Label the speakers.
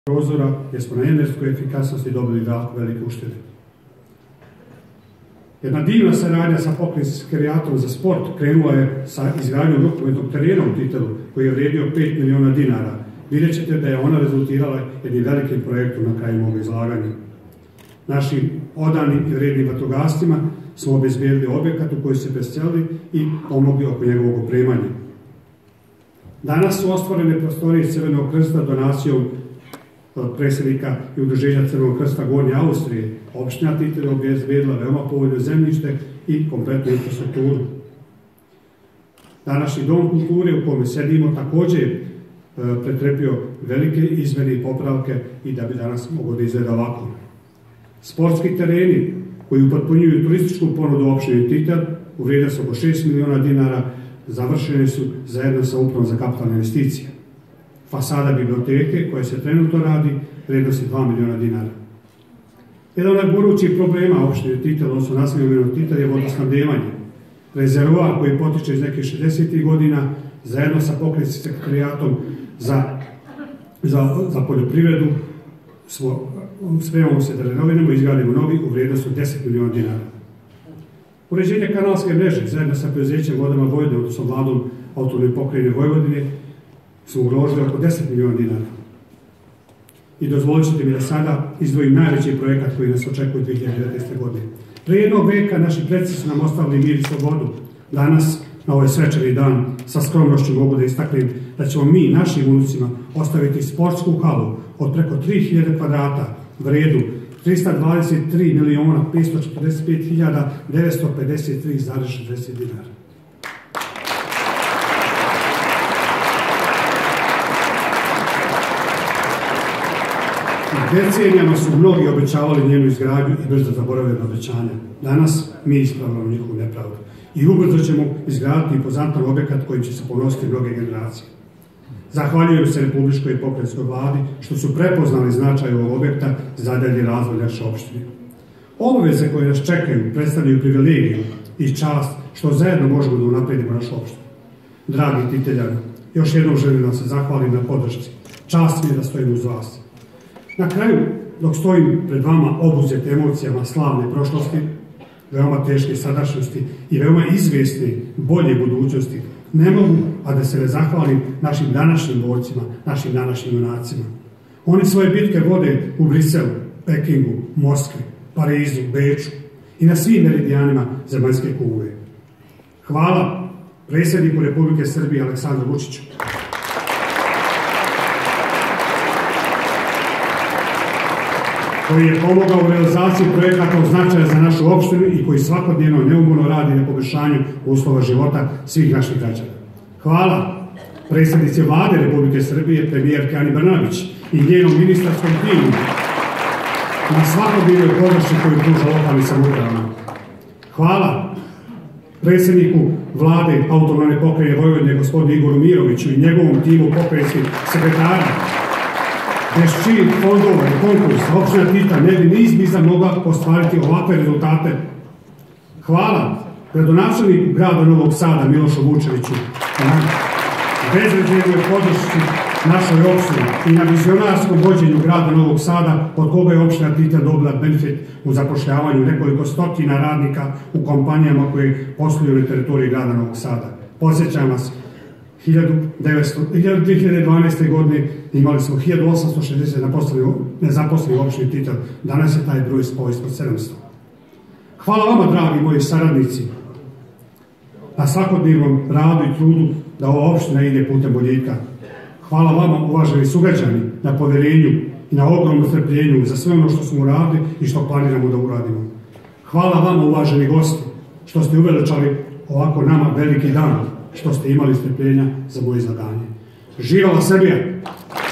Speaker 1: prozora, jer smo na energetskoj efikasnosti dobili velike uštede. Jedna divna saradnja sa pokrajinskim sekretarijatom za sport krenula je sa izgradnjom rukometnog terena u Titelu, koji je vrijedio 5 miliona dinara. Vidjet ćete da je ona rezultirala jednim velikim projektom na kraju ovog izlaganja. Našim odanim i vrednim vatrogascima smo obezbijedili objekat u koji se preselili i pomogli oko njegovog opremanja. Danas su ostvorene prostorije Crvenog krsta donacijom predsjednika i udruženja Crvenog krsta Gornje Austrije. Opština Titel je obezbijedila veoma povoljno zemljište i kompletnu infrastrukturu. Današnji dom kulture u kome sedimo također pretrpio velike izmjene i popravke i da bi danas moglo da izgleda ovako. Sportski tereni koji upotpunjuju turističku ponudu opštine Titel u vrijednosti oko 6 miliona dinara završeni su zajedno sa Upravom za kapitalne investicije. Fasada biblioteke koja se trenutno radi vrijednosti 2 miliona dinara. Jedan od najgorućih problema opštine Titel, odnosno naseljenog Titel, je vodosnabdevanje. Rezervoar koji potiče iz nekih 60. godina zajedno sa pokrajinskim sekretarijatom za poljoprivredu spremamo se da renoviramo i izgradimo novi u vrijednosti 10 miliona dinara. Uređenje kanalske mreže zajedno sa preduzećem Vodama Vojvodine, odnosno Vladom autonomne pokrajine Vojvodine, smo uložili oko 10 miliona dinara. I dozvolit ćete mi da sada izdvojim najveći projekat koji nas očekuje 2019. godine. Prije jednog veka naši preci su nam ostavili mir i slobodu. Danas, na ovaj svečani dan, sa skromnošću mogu da istaknem da ćemo mi, našim unucima, ostaviti sportsku halu od preko 3000 kvadrata vredu 323.545.953,60 dinara. Decenijama su mnogi obećavali njenu izgradnju i brzo zaboravili na obećanja. Danas mi ispravljamo njihovu nepravdu. I ubrzo ćemo izgraditi impozantan objekat kojim će se ponositi mnoge generacije. Zahvaljujem se Republičkoj i pokrajinskoj vladi što su prepoznali značaj ovog objekta za dalji razvoj naše opštine. Obaveze koje nas čekaju predstavljaju privilegiju i čast što zajedno možemo da unapredimo našu opštinu. Dragi Titeljani, još jednom želim da se zahvalim na podršci. Čast mi je da stojim uz vas. Na kraju, dok stojim pred vama obuzet emocijama slavne prošlosti, veoma teške sadašnjosti i veoma izvjesne bolje budućnosti, ne mogu, a da se ne zahvalim našim današnjim borcima, našim današnjim junacima. Oni svoje bitke vode u Briselu, Pekingu, Moskvi, Parizu, Beču i na svim meridijanima zemaljske kugle. Hvala predsjedniku Republike Srbije Aleksandru Vučiću, koji je pomogao u realizaciji projekata od značaja za našu opštinu i koji svakodnevno neumorno radi na poboljšanju uslova života svih naših građana. Hvala predsjednici Vlade Republike Srbije, premijerke Ani Brnabić i njenom ministarskom timu na svakodnevnoj podršci koju pruža lokalnim samoupravama. Hvala predsjedniku Vlade autonomne pokrajine Vojvodine, gospodinu Igoru Miroviću i njegovom timu pokrajinskih sekretara, bez čijih fondova i konkursa opština Titel ne bi ni izbliza mogla ostvariti ovakve rezultate. Hvala gradonačelniku grada Novog Sada Milošu Vučeviću na bezrezervnoj podršci našoj opštini i na vizionarskom vođenju grada Novog Sada, od koga je opština Titel dobila benefit u zapošljavanju nekoliko stotina radnika u kompanijama koje posluju na teritoriji grada Novog Sada. Podsjećam vas, 2012. godine imali smo 1860 nezaposlenih u opštini Titel. Danas je taj broj spao ispod 700. Hvala vama, dragi moji saradnici, na svakodnevnom radu i trudu da ova opština ide putem boljitka. Hvala vama, uvaženi sugrađani, na poverenju i na ogromnom strpljenju za sve ono što smo uradili i što planiramo da uradimo. Hvala vama, uvaženi gosti, što ste uveličali ovako nama veliki dan, što ste imali strpljenja za moje izlaganje. Živela Srbija!